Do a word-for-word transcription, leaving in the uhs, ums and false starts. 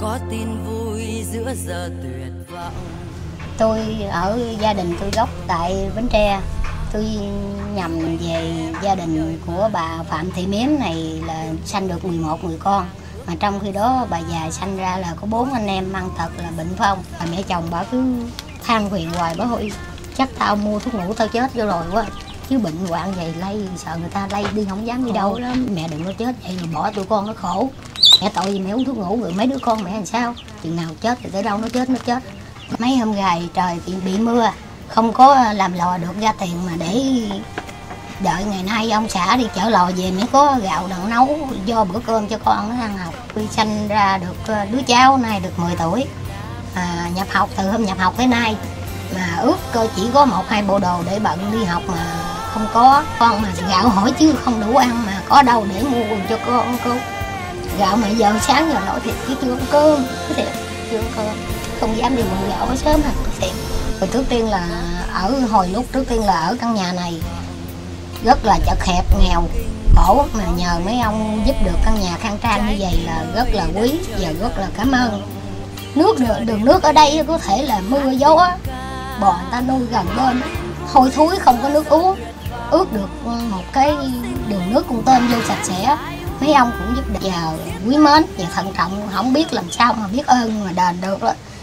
có tin vui giữa giờ tuyệt vọng. Tôi ở gia đình tôi gốc tại Bến Tre. Tôi nhằm về gia đình của bà Phạm Thị Miếm này là sanh được mười một người con. Mà trong khi đó bà già sanh ra là có bốn anh em mang tật là bệnh phong. Bà mẹ chồng bà cứ than phiền hoài, bà hỏi chắc tao mua thuốc ngủ tao chết vô rồi quá. Chứ bệnh hoạn vậy lây, sợ người ta lây đi không dám đi đâu lắm. Mẹ đừng có chết vậy rồi bỏ tụi con nó khổ. Mẹ tội gì mẹ uống thuốc ngủ rồi mấy đứa con mẹ làm sao? Chừng nào chết thì tới đâu nó chết nó chết. Mấy hôm gài trời bị, bị mưa, không có làm lò được ra tiền mà để đợi ngày nay ông xã đi chở lò về mới có gạo đặng nấu do bữa cơm cho con nó ăn học. Tôi sanh ra được đứa cháu nay được mười tuổi, à, nhập học từ hôm nhập học tới nay mà ước coi chỉ có một hai bộ đồ để bận đi học mà không có. Con mà gạo hỏi chứ không đủ ăn mà có đâu để mua quần cho con cô. Gạo mà giờ sáng giờ nổi thiệt chứ chưa có cơm, thiệt chưa có cơm, không dám đi mua gạo ở sớm à thiệt. Rồi trước tiên là ở hồi lúc trước tiên là ở căn nhà này rất là chật hẹp nghèo khổ, mà nhờ mấy ông giúp được căn nhà khang trang như vậy là rất là quý và rất là cảm ơn. Nước đường, đường nước ở đây có thể là mưa gió bò người ta nuôi gần bên hôi thối không có nước uống, ướt được một cái đường nước con tôm vô sạch sẽ. Mấy ông cũng giúp được, giờ quý mến và thận trọng, không biết làm sao mà biết ơn mà đền được đó.